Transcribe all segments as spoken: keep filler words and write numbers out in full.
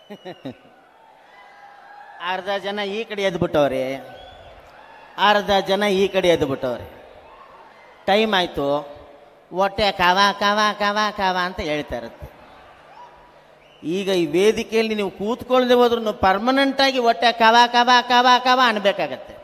ಅರ್ಧ ಜನ ಈ ಕಡೆ ಎದ್ದು ಬಿಟ್ಟವ್ರಿ, ಅರ್ಧ ಜನ ಈ ಕಡೆ ಎದ್ದು ಬಿಟ್ಟವ್ರಿ. ಟೈಮ್ ಆಯಿತು, ಹೊಟ್ಟೆ ಕಾವ ಕಾವ ಕಾವ ಕಾವ ಅಂತ ಹೇಳ್ತಾ ಇರುತ್ತೆ. ಈಗ ಈ ವೇದಿಕೆಯಲ್ಲಿ ನೀವು ಕೂತ್ಕೊಳ್ಳದೆ ಹೋದ್ರೂ ಪರ್ಮನೆಂಟಾಗಿ ಹೊಟ್ಟೆ ಕವ ಕವ ಕವ ಕವ ಅನ್ಬೇಕಾಗತ್ತೆ.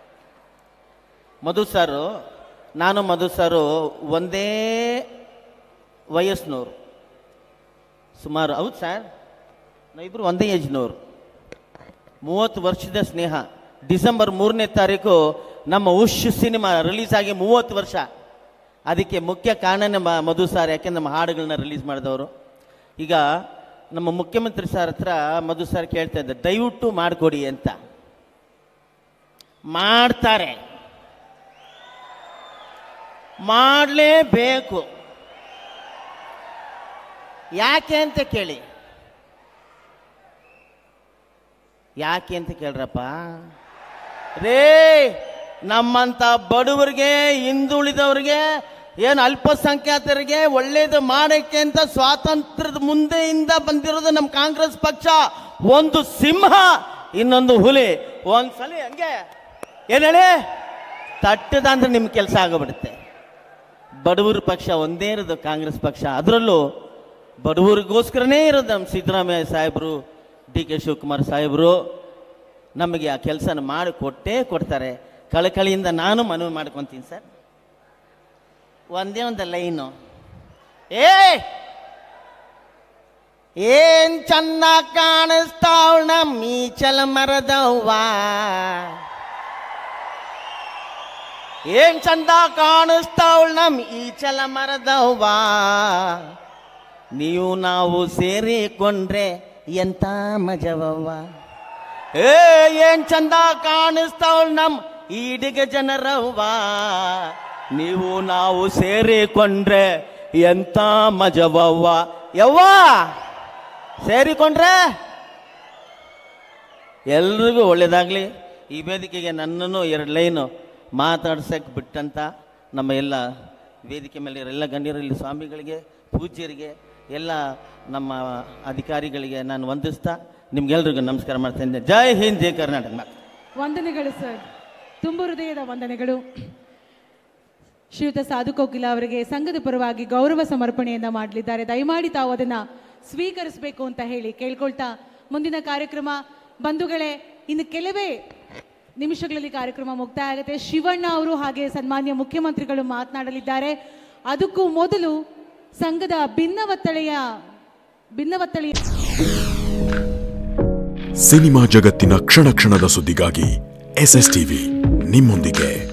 ಮಧು ಸಾರು, ನಾನು ಮಧು ಸಾರು ಒಂದೇ ವಯಸ್ಸಿನವರು ಸುಮಾರು. ಹೌದು ಸರ್, ನಾವಿಬ್ಬರು ಒಂದೇ ಏಜ್ನವರು. ಮೂವತ್ತು ವರ್ಷದ ಸ್ನೇಹ. ಡಿಸೆಂಬರ್ ಮೂರನೇ ತಾರೀಕು ನಮ್ಮ ಉಶ್ ಸಿನಿಮಾ ರಿಲೀಸ್ ಆಗಿ ಮೂವತ್ತು ವರ್ಷ. ಅದಕ್ಕೆ ಮುಖ್ಯ ಕಾರಣ ನಮ್ಮ ಮಧು ಸಾರ್, ಯಾಕೆ ನಮ್ಮ ಹಾಡುಗಳನ್ನ ರಿಲೀಸ್ ಮಾಡಿದವರು. ಈಗ ನಮ್ಮ ಮುಖ್ಯಮಂತ್ರಿ ಸರ್ ಹತ್ರ ಮಧು ಸಾರ್ ಕೇಳ್ತಾ ಇದ್ದ, ದಯವಿಟ್ಟು ಮಾಡಿಕೊಡಿ ಅಂತ. ಮಾಡ್ತಾರೆ, ಮಾಡಲೇಬೇಕು. ಯಾಕೆ ಅಂತ ಕೇಳಿ, ಯಾಕೆ ಅಂತ ಕೇಳ್ರಪ್ಪ ರೇ. ನಮ್ಮಂತ ಬಡವರಿಗೆ, ಹಿಂದುಳಿದವರಿಗೆ, ಏನು ಅಲ್ಪಸಂಖ್ಯಾತರಿಗೆ ಒಳ್ಳೇದು ಮಾಡಕ್ಕೆ ಅಂತ ಸ್ವಾತಂತ್ರ್ಯದ ಮುಂದೆಯಿಂದ ಬಂದಿರೋದು ನಮ್ಮ ಕಾಂಗ್ರೆಸ್ ಪಕ್ಷ. ಒಂದು ಸಿಂಹ, ಇನ್ನೊಂದು ಹುಲಿ. ಒಂದ್ಸಲಿ ಹಂಗೆ ಏನ್ ಹೇಳಿ ತಟ್ಟದ ಅಂದ್ರೆ ನಿಮ್ ಕೆಲಸ ಆಗೋಗ್ಬಿಡುತ್ತೆ. ಬಡವರ ಪಕ್ಷ ಒಂದೇ ಇರೋದು ಕಾಂಗ್ರೆಸ್ ಪಕ್ಷ. ಅದರಲ್ಲೂ ಬಡವರಿಗೋಸ್ಕರನೇ ಇರೋದು ನಮ್ಮ ಸಿದ್ದರಾಮಯ್ಯ ಸಾಹೇಬರು, ಡಿ ಕೆ ಶಿವಕುಮಾರ್ ಸಾಹೇಬರು ನಮಗೆ ಆ ಕೆಲಸನ ಮಾಡಿ ಕೊಟ್ಟೇ ಕೊಡ್ತಾರೆ. ಕಳಕಳಿಯಿಂದ ನಾನು ಮನವಿ ಮಾಡ್ಕೊತೀನಿ ಸರ್. ಒಂದೇ ಒಂದು ಲೈನು, ಏ ಏನ್ ಚೆನ್ನ ಕಾಣಿಸ್ತಾವ್ ನಮ್ಮ ಈಚಲ ಮರದವ್ವ, ಏನ್ ಚಂದ ಕಾಣಿಸ್ತಾವಳ್ ನಮ್ ಈಚಲ ಮರದವ್ವ, ನೀವು ನಾವು ಸೇರಿಕೊಂಡ್ರೆ ಎಂತ ಮಜವವ್ವ. ಏ ಏನ್ ಚಂದ ಕಾಣಿಸ್ತಾವಳ್ ನಮ್ ಈಡಿಗ ಜನರವ್ವ, ನೀವು ನಾವು ಸೇರಿಕೊಂಡ್ರೆ ಎಂತ ಮಜವವ್ವ. ಯವ್ವ ಸೇರಿಕೊಂಡ್ರೆ ಎಲ್ರಿಗೂ ಒಳ್ಳೇದಾಗ್ಲಿ. ಈ ವೇದಿಕೆಗೆ ನನ್ನನ್ನು ಎರಡು ಲೈನು ಮಾತಾಡ್ಸಕ್ಕೆ ಬಿಟ್ಟಂತ ನಮ್ಮ ಎಲ್ಲ ವೇದಿಕೆ ಮೇಲೆ ಎಲ್ಲ ಗಣ್ಯರಲ್ಲಿ, ಸ್ವಾಮಿಗಳಿಗೆ, ಪೂಜ್ಯರಿಗೆ, ಎಲ್ಲ ನಮ್ಮ ಅಧಿಕಾರಿಗಳಿಗೆ ನಾನು ವಂದಿಸ್ತಾ ನಿಮ್ಗೆಲ್ರಿಗೂ ನಮಸ್ಕಾರ ಮಾಡ್ತೇನೆ. ಜೈ ಹಿಂದ್, ಜೈ ಕರ್ನಾಟಕ. ವಂದನೆಗಳು ಸರ್, ತುಂಬ ಹೃದಯದ ವಂದನೆಗಳು. ಶ್ರೀಯುತ ಸಾಧು ಕೋಕಿಲ ಅವರಿಗೆ ಸಂಘದ ಪರವಾಗಿ ಗೌರವ ಸಮರ್ಪಣೆಯನ್ನ ಮಾಡಲಿದ್ದಾರೆ. ದಯಮಾಡಿ ತಾವು ಅದನ್ನ ಸ್ವೀಕರಿಸಬೇಕು ಅಂತ ಹೇಳಿ ಕೇಳ್ಕೊಳ್ತಾ ಮುಂದಿನ ಕಾರ್ಯಕ್ರಮ ಬಂಧುಗಳೇ, ಇನ್ನು ಕೆಲವೇ ನಿಮಿಷಗಳಲ್ಲಿ ಕಾರ್ಯಕ್ರಮ ಮುಕ್ತಾಯ ಆಗುತ್ತೆ. ಶಿವಣ್ಣ ಅವರು ಹಾಗೆ ಸನ್ಮಾನ್ಯ ಮುಖ್ಯಮಂತ್ರಿಗಳು ಮಾತನಾಡಲಿದ್ದಾರೆ. ಅದಕ್ಕೂ ಮೊದಲು ಸಂಘದ ಭಿನ್ನವತ್ತಳೆಯ ಭಿನ್ನವತ್ತಳೆಯ ಸಿನಿಮಾ ಜಗತ್ತಿನ ಕ್ಷಣ ಕ್ಷಣದ ಸುದ್ದಿಗಾಗಿ ಎಸ್ ಎಸ್ ಟಿವಿ ನಿಮ್ಮೊಂದಿಗೆ.